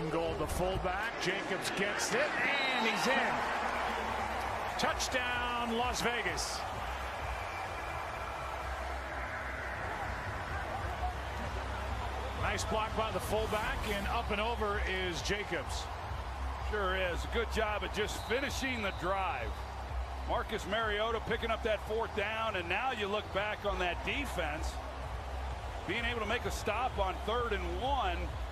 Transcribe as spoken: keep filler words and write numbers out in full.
and goal, the fullback. Jacobs gets it, and he's in. Touchdown, Las Vegas. Nice block by the fullback, and up and over is Jacobs. Sure is. Good job at just finishing the drive. Marcus Mariota picking up that fourth down, and now you look back on that defense, being able to make a stop on third and one.